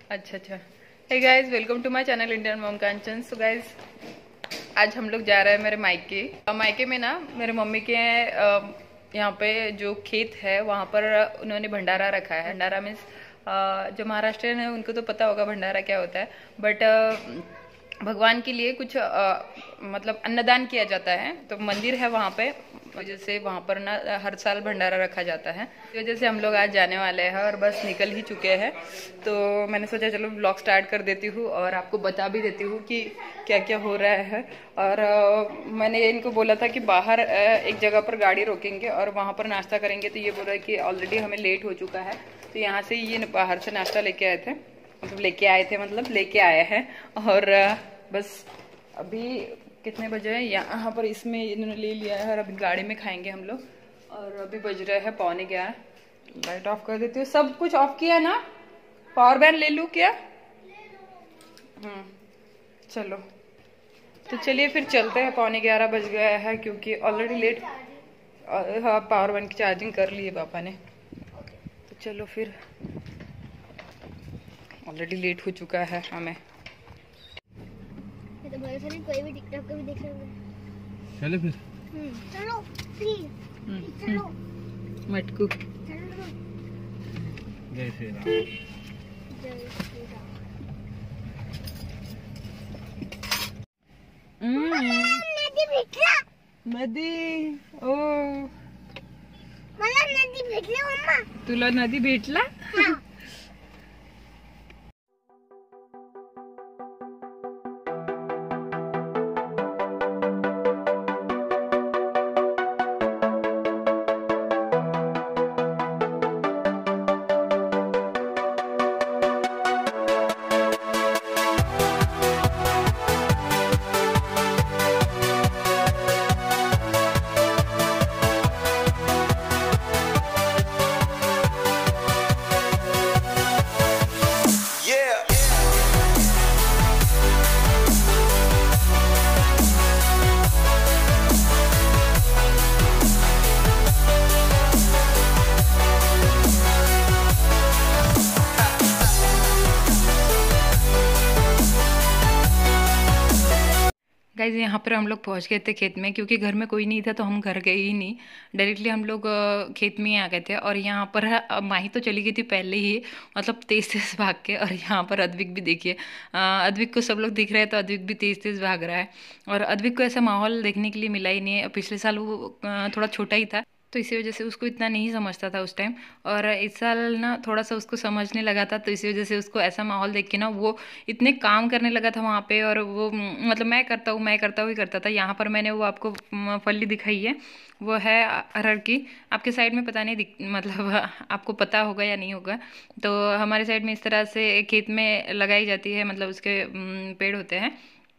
अच्छा अच्छा। Hey guys, welcome to my channel Indian mom Kanchan. So guys, आज हम लोग जा रहे हैं मेरे मायके। मायके में ना मेरे मम्मी के यहाँ पे जो खेत है वहाँ पर उन्होंने भंडारा रखा है। भंडारा मीन्स जो महाराष्ट्रियन है उनको तो पता होगा भंडारा क्या होता है, बट भगवान के लिए कुछ मतलब अन्नदान किया जाता है। तो मंदिर है वहाँ पे, वजह से वहाँ पर ना हर साल भंडारा रखा जाता है। इस वजह से हम लोग आज जाने वाले हैं और बस निकल ही चुके हैं। तो मैंने सोचा चलो ब्लॉग स्टार्ट कर देती हूँ और आपको बता भी देती हूँ कि क्या क्या हो रहा है। और मैंने इनको बोला था कि बाहर एक जगह पर गाड़ी रोकेंगे और वहाँ पर नाश्ता करेंगे। तो ये बोल रहा है कि ऑलरेडी हमें लेट हो चुका है, तो यहाँ से ये बाहर से नाश्ता लेके आए थे, मतलब लेके आए हैं। और बस अभी कितने बजे हैं यहाँ पर, इसमें इन्होंने ले लिया है और अभी गाड़ी में खाएंगे हम लोग। और अभी बज रहे हैं 11:45। लाइट ऑफ कर देती हूँ। सब कुछ ऑफ किया ना? पावर बैंक ले लूँ क्या? चलो तो चलिए फिर चलते हैं। 11:45 बज गया है क्योंकि ऑलरेडी लेट। हाँ, पावर बैंक की चार्जिंग कर ली है पापा ने। तो चलो फिर, ऑलरेडी लेट हो चुका है हमें। तो भरोसा नहीं, कोई भी टिकटॉक का भी देख सकते हैं। चलो फिर। चलो प्लीज चलो। मटकू चलो। जय श्री राम। जय श्री राम। नदी भेटला। नदी, ओ मला नदी भेटली मम्मा। तुला नदी भेटला? गाइज, यहाँ पर हम लोग पहुँच गए थे खेत में, क्योंकि घर में कोई नहीं था तो हम घर गए ही नहीं। डायरेक्टली हम लोग खेत में ही आ गए थे। और यहाँ पर माही तो चली गई थी पहले ही, मतलब तेज़ तेज़ भाग के। और यहाँ पर अद्विक भी देखिए, अद्विक को सब लोग दिख रहे हैं तो अद्विक भी तेज़ तेज़ भाग रहा है। और अद्विक को ऐसा माहौल देखने के लिए मिला ही नहीं। पिछले साल वो थोड़ा छोटा ही था, तो इसी वजह से उसको इतना नहीं समझता था उस टाइम। और इस साल ना थोड़ा सा उसको समझने लगा था, तो इसी वजह से उसको ऐसा माहौल देख के ना वो इतने काम करने लगा था वहाँ पे। और वो मतलब मैं करता हूँ ही करता था। यहाँ पर मैंने वो आपको फली दिखाई है, वो है अरहर की। आपके साइड में पता नहीं मतलब आपको पता होगा या नहीं होगा। तो हमारे साइड में इस तरह से खेत में लगाई जाती है, मतलब उसके पेड़ होते हैं।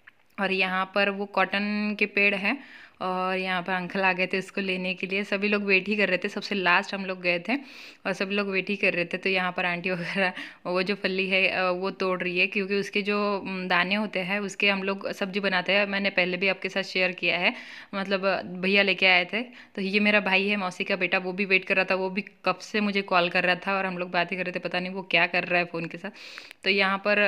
और यहाँ पर वो कॉटन के पेड़ हैं। और यहाँ पर अंकल आ गए थे उसको लेने के लिए। सभी लोग वेट ही कर रहे थे, सबसे लास्ट हम लोग गए थे और सभी लोग वेट ही कर रहे थे। तो यहाँ पर आंटी वगैरह वो जो फली है वो तोड़ रही है, क्योंकि उसके जो दाने होते हैं उसके हम लोग सब्जी बनाते हैं। मैंने पहले भी आपके साथ शेयर किया है, मतलब भैया लेके आए थे। तो ये मेरा भाई है, मौसी का बेटा, वो भी वेट कर रहा था। वो भी कब से मुझे कॉल कर रहा था और हम लोग बातें कर रहे थे, पता नहीं वो क्या कर रहा है फ़ोन के साथ। तो यहाँ पर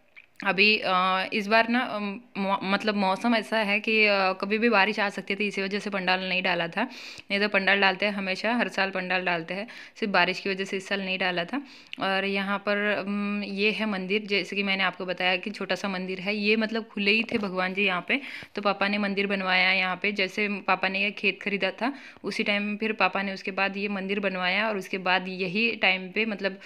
अभी इस बार ना मतलब मौसम ऐसा है कि कभी भी बारिश आ सकती थी, इसी वजह से पंडाल नहीं डाला था। नहीं तो पंडाल डालते हैं हमेशा, हर साल पंडाल डालते हैं, सिर्फ बारिश की वजह से इस साल नहीं डाला था। और यहाँ पर ये है मंदिर, जैसे कि मैंने आपको बताया कि छोटा सा मंदिर है ये, मतलब खुले ही थे भगवान जी यहाँ पे। तो पापा ने मंदिर बनवाया यहाँ पे। जैसे पापा ने ये खेत खरीदा था उसी टाइम फिर पापा ने उसके बाद ये मंदिर बनवाया। और उसके बाद यही टाइम पे, मतलब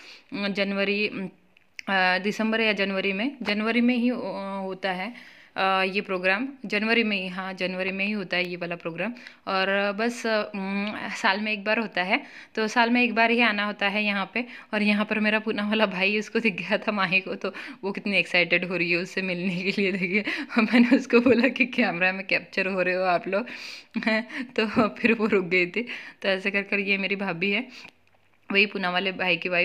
दिसंबर या जनवरी में ही होता है ये प्रोग्राम। जनवरी में ही, हाँ जनवरी में ही होता है ये वाला प्रोग्राम। और बस साल में एक बार होता है, तो साल में एक बार ही आना होता है यहाँ पे। और यहाँ पर मेरा पूना वाला भाई, उसको दिख गया था माही को, तो वो कितनी एक्साइटेड हो रही है उससे मिलने के लिए। देखिए, मैंने उसको बोला कि कैमरा में कैप्चर हो रहे हो आप लोग तो फिर वो रुक गई थी। तो ऐसे कर कर ये मेरी भाभी है, वही पूना वाले भाई की वाइफ।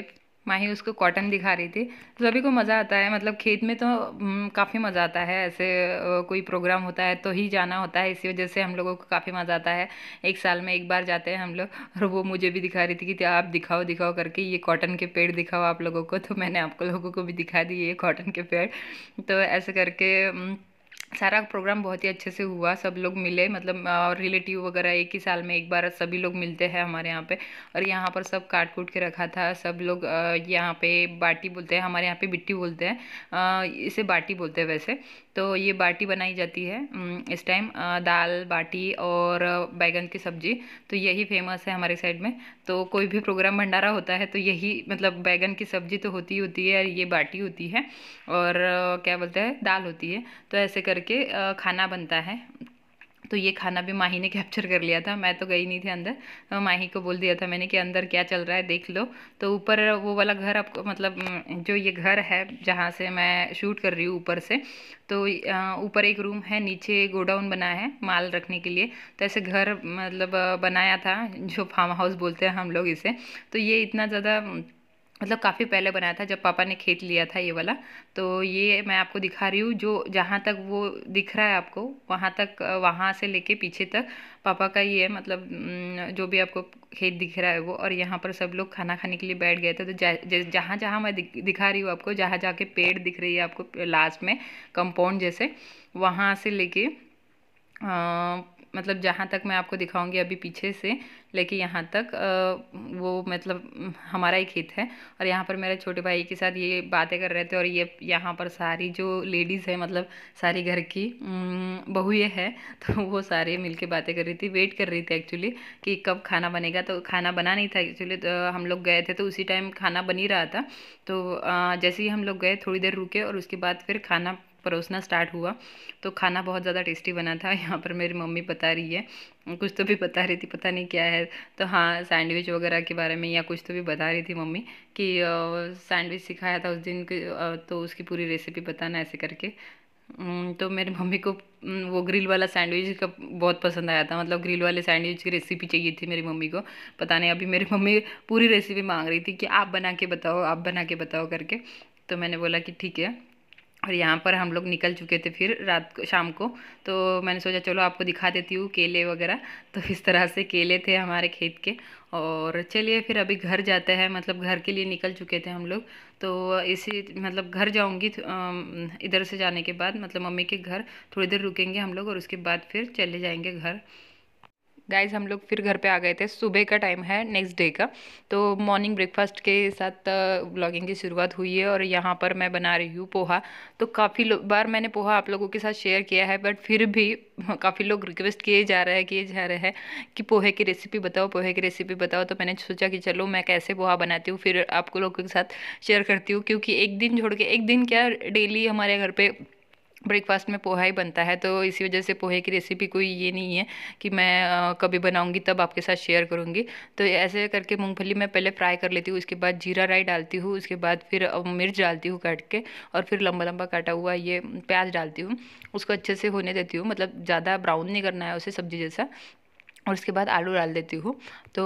माही उसको कॉटन दिखा रही थी। तो सभी को मज़ा आता है, मतलब खेत में तो काफ़ी मज़ा आता है ऐसे। कोई प्रोग्राम होता है तो ही जाना होता है, इसी वजह से हम लोगों को काफ़ी मज़ा आता है। एक साल में एक बार जाते हैं हम लोग। और वो मुझे भी दिखा रही थी कि आप दिखाओ दिखाओ करके, ये कॉटन के पेड़ दिखाओ आप लोगों को। तो मैंने आपको लोगों को भी दिखा दिए ये कॉटन के पेड़। तो ऐसे करके सारा प्रोग्राम बहुत ही अच्छे से हुआ। सब लोग मिले, मतलब रिलेटिव वगैरह एक ही साल में एक बार सभी लोग मिलते हैं हमारे यहाँ पे। और यहाँ पर सब काट कूट के रखा था सब लोग। यहाँ पे बाटी बोलते हैं, हमारे यहाँ पे बिट्टी बोलते हैं। इसे बाटी बोलते हैं वैसे। तो ये बाटी बनाई जाती है इस टाइम, दाल बाटी और बैगन की सब्जी। तो यही फेमस है हमारे साइड में। तो कोई भी प्रोग्राम भंडारा होता है तो यही, मतलब बैगन की सब्जी तो होती होती है, और ये बाटी होती है, और क्या बोलते हैं, दाल होती है। तो ऐसे करके खाना बनता है। तो ये खाना भी माही ने कैप्चर कर लिया था, मैं तो गई नहीं थी अंदर। माही को बोल दिया था मैंने कि अंदर क्या चल रहा है देख लो। तो ऊपर वो वाला घर आपको, मतलब जो ये घर है जहाँ से मैं शूट कर रही हूँ ऊपर से, तो ऊपर एक रूम है, नीचे गोडाउन बना है माल रखने के लिए। तो ऐसे घर मतलब बनाया था, जो फार्म हाउस बोलते हैं हम लोग इसे। तो ये इतना ज़्यादा, मतलब काफ़ी पहले बनाया था जब पापा ने खेत लिया था ये वाला। तो ये मैं आपको दिखा रही हूँ, जो जहाँ तक वो दिख रहा है आपको वहाँ तक, वहाँ से लेके पीछे तक पापा का ये है, मतलब जो भी आपको खेत दिख रहा है वो। और यहाँ पर सब लोग खाना खाने के लिए बैठ गए थे। तो जहाँ जहाँ मैं दिखा रही हूँ आपको, जहाँ जहाँ के पेड़ दिख रही है आपको लास्ट में, कंपाउंड जैसे, वहाँ से लेके मतलब जहाँ तक मैं आपको दिखाऊंगी अभी पीछे से लेके यहाँ तक, वो मतलब हमारा ही खेत है। और यहाँ पर मेरे छोटे भाई के साथ ये बातें कर रहे थे। और ये यहाँ पर सारी जो लेडीज़ है, मतलब सारी घर की बहू ये है, तो वो सारे मिलके बातें कर रही थी, वेट कर रही थी एक्चुअली कि कब खाना बनेगा। तो खाना बना नहीं था एक्चुअली, तो हम लोग गए थे तो उसी टाइम खाना बन ही रहा था। तो जैसे ही हम लोग गए थोड़ी देर रुके, और उसके बाद फिर खाना परोसना स्टार्ट हुआ। तो खाना बहुत ज़्यादा टेस्टी बना था। यहाँ पर मेरी मम्मी बता रही है, कुछ तो भी बता रही थी, पता नहीं क्या है। तो हाँ, सैंडविच वगैरह के बारे में या कुछ तो भी बता रही थी मम्मी कि सैंडविच सिखाया था उस दिन के, तो उसकी पूरी रेसिपी बताना ऐसे करके। तो मेरी मम्मी को वो ग्रिल वाला सैंडविच का बहुत पसंद आया था, मतलब ग्रिल वाले सैंडविच की रेसिपी चाहिए थी मेरी मम्मी को। पता नहीं, अभी मेरी मम्मी पूरी रेसिपी मांग रही थी कि आप बना के बताओ, आप बना के बताओ करके। तो मैंने बोला कि ठीक है। और यहाँ पर हम लोग निकल चुके थे फिर रात को, शाम को। तो मैंने सोचा चलो आपको दिखा देती हूँ केले वगैरह। तो इस तरह से केले थे हमारे खेत के। और चलिए फिर अभी घर जाते हैं, मतलब घर के लिए निकल चुके थे हम लोग। तो इसी, मतलब घर जाऊँगी इधर से जाने के बाद, मतलब मम्मी के घर थोड़ी देर रुकेंगे हम लोग, और उसके बाद फिर चले जाएंगे घर। गाइज हम लोग फिर घर पे आ गए थे, सुबह का टाइम है नेक्स्ट डे का। तो मॉर्निंग ब्रेकफास्ट के साथ ब्लॉगिंग की शुरुआत हुई है। और यहाँ पर मैं बना रही हूँ पोहा। तो काफ़ी बार मैंने पोहा आप लोगों के साथ शेयर किया है, बट फिर भी काफ़ी लोग रिक्वेस्ट किए जा रहे हैं कि पोहे की रेसिपी बताओ, पोहे की रेसिपी बताओ। तो मैंने सोचा कि चलो मैं कैसे पोहा बनाती हूँ फिर आपको लोगों के साथ शेयर करती हूँ, क्योंकि एक दिन छोड़ के, एक दिन क्या, डेली हमारे घर पे ब्रेकफास्ट में पोहा ही बनता है। तो इसी वजह से पोहे की रेसिपी कोई ये नहीं है कि मैं कभी बनाऊंगी तब आपके साथ शेयर करूंगी। तो ऐसे करके मूंगफली मैं पहले फ्राई कर लेती हूँ, उसके बाद जीरा राई डालती हूँ, उसके बाद फिर मिर्च डालती हूँ काट के, और फिर लंबा लंबा काटा हुआ ये प्याज डालती हूँ। उसको अच्छे से होने देती हूँ, मतलब ज़्यादा ब्राउन नहीं करना है उसे, सब्जी जैसा। और उसके बाद आलू डाल देती हूँ। तो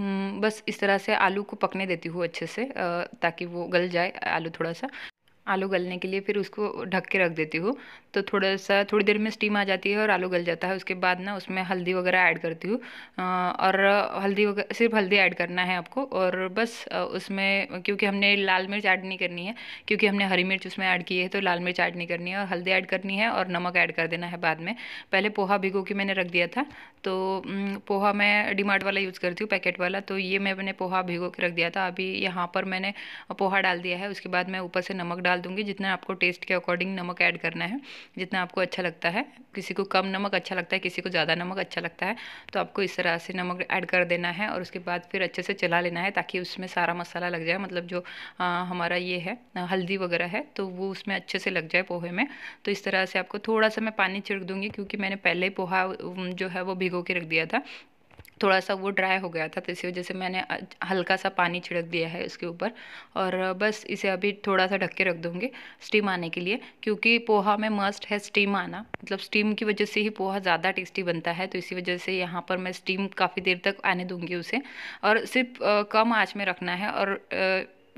बस इस तरह से आलू को पकने देती हूँ अच्छे से, ताकि वो गल जाए आलू थोड़ा सा। आलू गलने के लिए फिर उसको ढक के रख देती हूँ। तो थोड़ा सा, थोड़ी देर में स्टीम आ जाती है और आलू गल जाता है। उसके बाद ना उसमें हल्दी वगैरह ऐड करती हूँ। और हल्दी वगैरह, सिर्फ हल्दी ऐड करना है आपको। और बस उसमें, क्योंकि हमने लाल मिर्च ऐड नहीं करनी है, क्योंकि हमने हरी मिर्च उसमें ऐड की है, तो लाल मिर्च ऐड नहीं करनी है, और हल्दी ऐड करनी है, और नमक ऐड कर देना है बाद में। पहले पोहा भिगो के मैंने रख दिया था। तो पोहा मैं डीमार्ट वाला यूज़ करती हूँ, पैकेट वाला। तो ये मैंने पोहा भिगो के रख दिया था। अभी यहाँ पर मैंने पोहा डाल दिया है। उसके बाद मैं ऊपर से नमक डाल दूँगी, जितना आपको टेस्ट के अकॉर्डिंग नमक ऐड करना है, जितना आपको अच्छा लगता है। किसी को कम नमक अच्छा लगता है, किसी को ज़्यादा नमक अच्छा लगता है। तो आपको इस तरह से नमक ऐड कर देना है, और उसके बाद फिर अच्छे से चला लेना है, ताकि उसमें सारा मसाला लग जाए, मतलब जो हमारा ये है हल्दी वगैरह है, तो वो उसमें अच्छे से लग जाए पोहे में। तो इस तरह से आपको थोड़ा सा मैं पानी छिड़क दूँगी, क्योंकि मैंने पहले ही पोहा जो है वो भिगो के रख दिया था। थोड़ा सा वो ड्राई हो गया था, तो इसी वजह से मैंने हल्का सा पानी छिड़क दिया है इसके ऊपर। और बस इसे अभी थोड़ा सा ढक के रख दूँगी स्टीम आने के लिए, क्योंकि पोहा में मस्ट है स्टीम आना, मतलब स्टीम की वजह से ही पोहा ज़्यादा टेस्टी बनता है। तो इसी वजह से यहाँ पर मैं स्टीम काफ़ी देर तक आने दूँगी उसे। और सिर्फ कम आँच में रखना है, और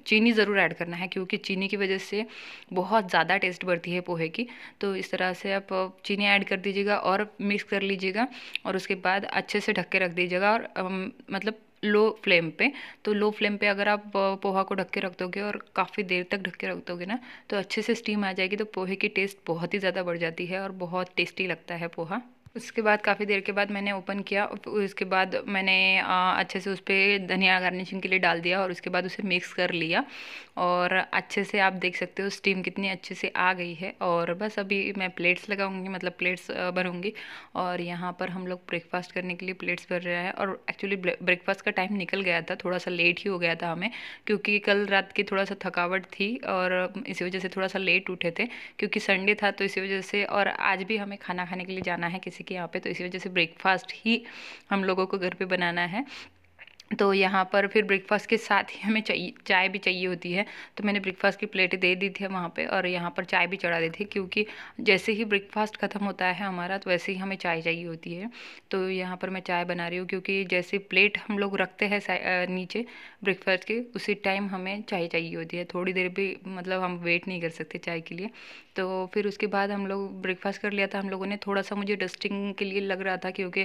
चीनी ज़रूर ऐड करना है, क्योंकि चीनी की वजह से बहुत ज़्यादा टेस्ट बढ़ती है पोहे की। तो इस तरह से आप चीनी ऐड कर दीजिएगा और मिक्स कर लीजिएगा, और उसके बाद अच्छे से ढक के रख दीजिएगा, और मतलब लो फ्लेम पे। तो लो फ्लेम पे अगर आप पोहा को ढक के रख दोगे और काफ़ी देर तक ढक के रख दोगे ना, तो अच्छे से स्टीम आ जाएगी, तो पोहे की टेस्ट बहुत ही ज़्यादा बढ़ जाती है और बहुत टेस्टी लगता है पोहा। उसके बाद काफ़ी देर के बाद मैंने ओपन किया, उसके बाद मैंने अच्छे से उस पर धनिया गार्निशिंग के लिए डाल दिया, और उसके बाद उसे मिक्स कर लिया, और अच्छे से आप देख सकते हो स्टीम कितनी अच्छे से आ गई है। और बस अभी मैं प्लेट्स लगाऊंगी, मतलब प्लेट्स भरूंगी, और यहाँ पर हम लोग ब्रेकफास्ट करने के लिए प्लेट्स भर रहे हैं। और एक्चुअली ब्रेकफास्ट का टाइम निकल गया था, थोड़ा सा लेट ही हो गया था हमें, क्योंकि कल रात की थोड़ा सा थकावट थी, और इसी वजह से थोड़ा सा लेट उठे थे, क्योंकि संडे था, तो इसी वजह से। और आज भी हमें खाना खाने के लिए जाना है किसी के यहाँ पे, तो इसी वजह से ब्रेकफास्ट ही हम लोगों को घर पे बनाना है। तो यहाँ पर फिर ब्रेकफास्ट के साथ ही हमें चाय भी चाहिए होती है, तो मैंने ब्रेकफास्ट की प्लेटें दे दी थी वहाँ पे, और यहाँ पर चाय भी चढ़ा दी थी, क्योंकि जैसे ही ब्रेकफास्ट ख़त्म होता है हमारा, तो वैसे ही हमें चाय चाहिए होती है। तो यहाँ पर मैं चाय बना रही हूँ, क्योंकि जैसे प्लेट हम लोग रखते हैं नीचे ब्रेकफास्ट के, उसी टाइम हमें चाय चाहिए होती है, थोड़ी देर भी मतलब हम वेट नहीं कर सकते चाय के लिए। तो फिर उसके बाद हम लोग ब्रेकफास्ट कर लिया था हम लोगों ने। थोड़ा सा मुझे डस्टिंग के लिए लग रहा था, क्योंकि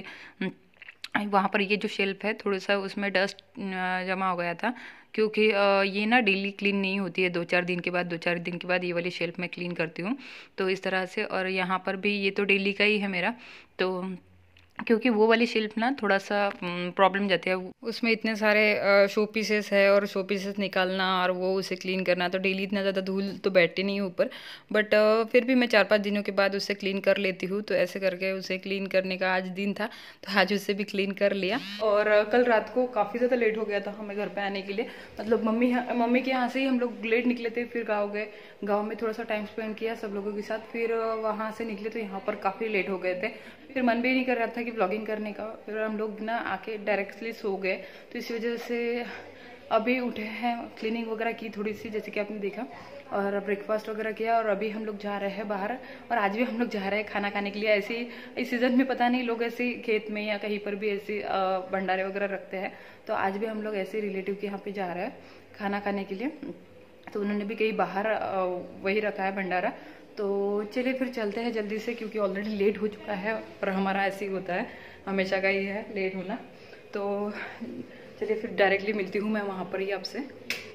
वहाँ पर ये जो शेल्फ है थोड़ा सा उसमें डस्ट जमा हो गया था, क्योंकि ये ना डेली क्लीन नहीं होती है, 2-4 दिन के बाद, 2-4 दिन के बाद ये वाली शेल्फ मैं क्लीन करती हूँ। तो इस तरह से, और यहाँ पर भी ये तो डेली का ही है मेरा, तो क्योंकि वो वाली शेल्फ ना थोड़ा सा प्रॉब्लम जाती है, उसमें इतने सारे शो पीसेस है, और शो पीसेस निकालना और वो उसे क्लीन करना, तो डेली इतना ज़्यादा धूल तो बैठती नहीं है ऊपर, बट फिर भी मैं 4-5 दिनों के बाद उसे क्लीन कर लेती हूँ। तो ऐसे करके उसे क्लीन करने का आज दिन था, तो आज उसे भी क्लीन कर लिया। और कल रात को काफ़ी ज़्यादा लेट हो गया था हमें घर पर आने के लिए, मतलब मम्मी के यहाँ से ही हम लोग लेट निकले थे, फिर गाँव गए, गाँव में थोड़ा सा टाइम स्पेंड किया सब लोगों के साथ, फिर वहाँ से निकले तो यहाँ पर काफ़ी लेट हो गए थे, फिर मन भी नहीं कर रहा था कि व्लॉगिंग करने का, फिर हम लोग ना आके डायरेक्टली सो गए। तो इसी वजह से अभी उठे हैं, क्लीनिंग वगैरह की थोड़ी सी, जैसे कि आपने देखा, और ब्रेकफास्ट वगैरह किया, और अभी हम लोग जा रहे हैं बाहर। और आज भी हम लोग जा रहे हैं खाना खाने के लिए। ऐसे ही इस सीज़न में पता नहीं लोग ऐसे खेत में या कहीं पर भी ऐसे भंडारे वगैरह रखते हैं, तो आज भी हम लोग ऐसे रिलेटिव के यहाँ पे जा रहे हैं खाना खाने के लिए। तो उन्होंने भी कहीं बाहर वही रखा है भंडारा। तो चलिए फिर चलते हैं जल्दी से, क्योंकि ऑलरेडी लेट हो चुका है, और हमारा ऐसे ही होता है, हमेशा का ही है लेट होना। तो चलिए फिर डायरेक्टली मिलती हूँ मैं वहाँ पर ही आपसे।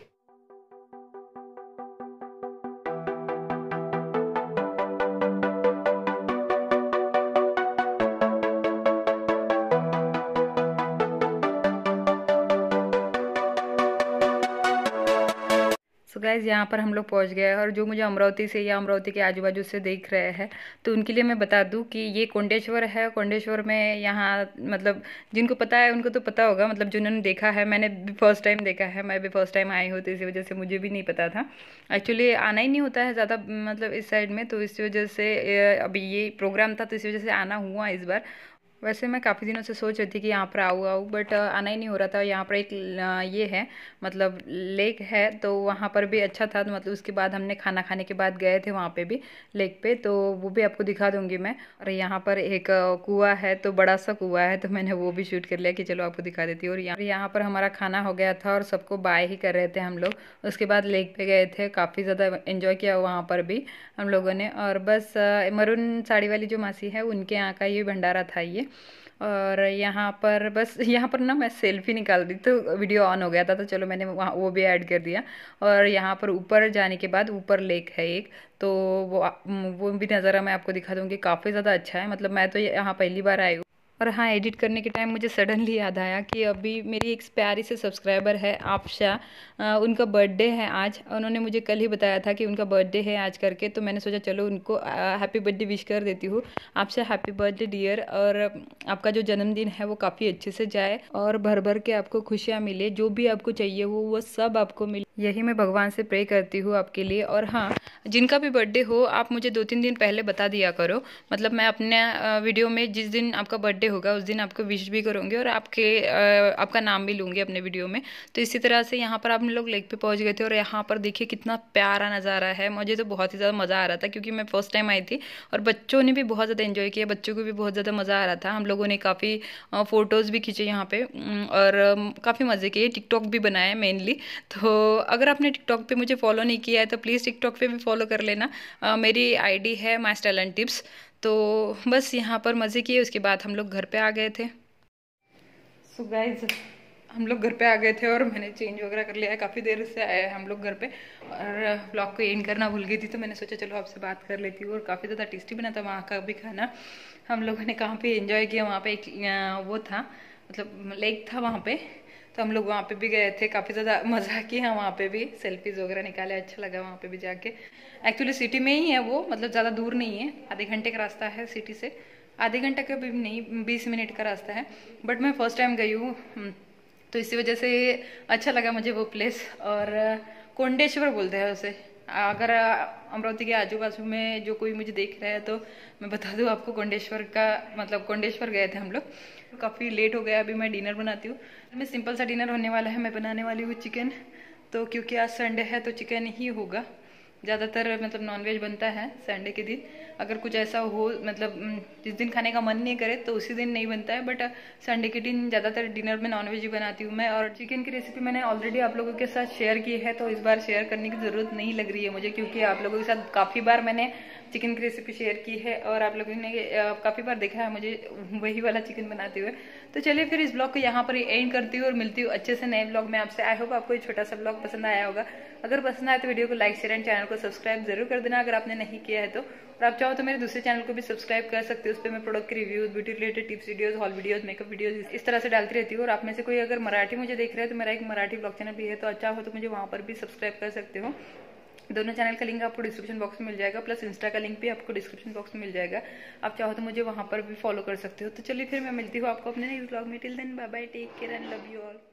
सो गाइज़ यहाँ पर हम लोग पहुँच गए हैं, और जो मुझे अमरावती से या अमरावती के आजू बाजू से देख रहे हैं, तो उनके लिए मैं बता दूँ कि ये कोंडेश्वर है। कोंडेश्वर में यहाँ मतलब जिनको पता है उनको तो पता होगा, मतलब जिन्होंने देखा है, मैंने भी फर्स्ट टाइम देखा है, मैं भी फर्स्ट टाइम आई हूँ, तो इसी वजह से मुझे भी नहीं पता था। एक्चुअली आना ही नहीं होता है ज़्यादा, मतलब इस साइड में, तो इस वजह से अभी ये प्रोग्राम था, तो इस वजह से आना हुआ इस बार। वैसे मैं काफ़ी दिनों से सोच रही थी कि यहाँ पर आऊँ, बट आना ही नहीं हो रहा था। यहाँ पर एक ये है, मतलब लेक है, तो वहाँ पर भी अच्छा था, तो मतलब उसके बाद हमने खाना खाने के बाद गए थे वहाँ पे भी, लेक पे, तो वो भी आपको दिखा दूँगी मैं। और यहाँ पर एक कुआं है, तो बड़ा सा कुआं है, तो मैंने वो भी शूट कर लिया कि चलो आपको दिखा देती हूँ। और यहाँ पर हमारा खाना हो गया था, और सबको बाय ही कर रहे थे हम लोग। उसके बाद लेक पे गए थे, काफ़ी ज़्यादा एंजॉय किया वहाँ पर भी हम लोगों ने। और बस मरून साड़ी वाली जो मासी है, उनके यहाँ का ये भंडारा था ये। और यहाँ पर बस, यहाँ पर ना मैं सेल्फी निकाल दी, तो वीडियो ऑन हो गया था, तो चलो मैंने वहाँ वो भी ऐड कर दिया। और यहाँ पर ऊपर जाने के बाद ऊपर लेक है एक, तो वो भी नज़ारा मैं आपको दिखा दूँगी, काफ़ी ज़्यादा अच्छा है, मतलब मैं तो यहाँ पहली बार आई हूँ। और हाँ, एडिट करने के टाइम मुझे सडनली याद आया कि अभी मेरी एक प्यारी से सब्सक्राइबर है आपशा, उनका बर्थडे है आज। उन्होंने मुझे कल ही बताया था कि उनका बर्थडे है आज करके, तो मैंने सोचा चलो उनको हैप्पी बर्थडे विश कर देती हूँ। आपशा हैप्पी बर्थडे डियर, और आपका जो जन्मदिन है वो काफ़ी अच्छे से जाए, और भर भर के आपको खुशियाँ मिले, जो भी आपको चाहिए वो सब आपको मिले, यही मैं भगवान से प्रे करती हूँ आपके लिए। और हाँ, जिनका भी बर्थडे हो आप मुझे 2-3 दिन पहले बता दिया करो, मतलब मैं अपने वीडियो में जिस दिन आपका बर्थडे होगा उस दिन आपको विश भी करूँगी, और आपका नाम भी लूँगी अपने वीडियो में। तो इसी तरह से यहाँ पर आप लोग लेक पे पहुँच गए थे, और यहाँ पर देखिए कितना प्यारा नज़ारा है। मुझे तो बहुत ही ज़्यादा मज़ा आ रहा था, क्योंकि मैं फर्स्ट टाइम आई थी, और बच्चों ने भी बहुत ज़्यादा एंजॉय किया, बच्चों को भी बहुत ज़्यादा मज़ा आ रहा था। हम लोगों ने काफ़ी फ़ोटोज़ भी खींचे यहाँ पे, और काफ़ी मज़े किए, टिकटॉक भी बनाए मेनली। तो अगर आपने टिकटॉक पे मुझे फॉलो नहीं किया है तो प्लीज़ टिकटॉक पे भी फॉलो कर लेना। मेरी आईडी है माय स्टाइल एंड टिप्स। तो बस यहाँ पर मज़े किए, उसके बाद हम लोग घर पे आ गए थे। सो गाइज हम लोग घर पे आ गए थे और मैंने चेंज वगैरह कर लिया है। काफ़ी देर से आए हैं हम लोग घर पे और व्लॉग को एंड करना भूल गई थी, तो मैंने सोचा चलो आपसे बात कर लेती हूँ। और काफ़ी ज़्यादा टेस्टी बना था वहाँ का भी खाना। हम लोगों ने कहाँ पे एंजॉय किया, वहाँ पे एक वो था, मतलब लेक था वहाँ पे, तो हम लोग वहाँ पे भी गए थे। काफ़ी ज़्यादा मज़ा किया वहाँ पे भी, सेल्फीज़ वगैरह निकाले, अच्छा लगा वहाँ पे भी जाके। एक्चुअली सिटी में ही है वो, मतलब ज़्यादा दूर नहीं है, आधे घंटे का रास्ता है सिटी से, आधे घंटे का भी नहीं, 20 मिनट का रास्ता है। बट मैं फर्स्ट टाइम गई हूँ, तो इसी वजह से अच्छा लगा मुझे वो प्लेस। और कोंडेश्वर बोलते हैं उसे। अगर अमरावती के आजू बाजू में जो कोई मुझे देख रहा है तो मैं बता दूं आपको, कोंडेश्वर का मतलब कोंडेश्वर गए थे हम लोग। काफ़ी लेट हो गया, अभी मैं डिनर बनाती हूँ। मैं सिंपल सा डिनर होने वाला है, मैं बनाने वाली हूँ चिकन। तो क्योंकि आज संडे है तो चिकन ही होगा। ज़्यादातर मतलब नॉनवेज बनता है संडे के दिन। अगर कुछ ऐसा हो, मतलब जिस दिन खाने का मन नहीं करे तो उसी दिन नहीं बनता है, बट संडे के दिन ज़्यादातर डिनर में नॉनवेज ही बनाती हूँ मैं। और चिकन की रेसिपी मैंने ऑलरेडी आप लोगों के साथ शेयर की है, तो इस बार शेयर करने की ज़रूरत नहीं लग रही है मुझे, क्योंकि आप लोगों के साथ काफ़ी बार मैंने चिकन की रेसिपी शेयर की है और आप लोगों ने काफ़ी बार देखा है मुझे वही वाला चिकन बनाते हुए। तो चलिए फिर इस ब्लॉग को यहाँ पर एंड करती हूँ और मिलती हूँ अच्छे से नए ब्लॉग में आपसे। आई होप आपको ये छोटा सा ब्लॉग पसंद आया होगा। अगर पसंद आया तो वीडियो को लाइक शेयर एंड चैनल को सब्सक्राइब जरूर कर देना अगर आपने नहीं किया है तो। और आप चाहो तो मेरे दूसरे चैनल को भी सब्सक्राइब कर सकते हो, उस पर मैं प्रोडक्ट के reviews, beauty related tips videos, haul videos, makeup videos इस तरह से डालती रहती हूँ। और आप में से कोई अगर मराठी मुझे देख रहे हैं तो मेरा एक मराठी ब्लॉग चैनल भी है, तो अच्छा हो तो मुझे वहाँ पर भी सब्सक्राइब कर सकते हो। दोनों चैनल का लिंक आपको डिस्क्रिप्शन बॉक्स में मिल जाएगा, प्लस इंस्टा का लिंक भी आपको डिस्क्रिप्शन बॉक्स में मिल जाएगा। आप चाहो तो मुझे वहाँ पर भी फॉलो कर सकते हो। तो चलिए फिर मैं मिलती हूँ आपको अपने नेक्स्ट ब्लॉग में। Till then bye bye, take care and love you all.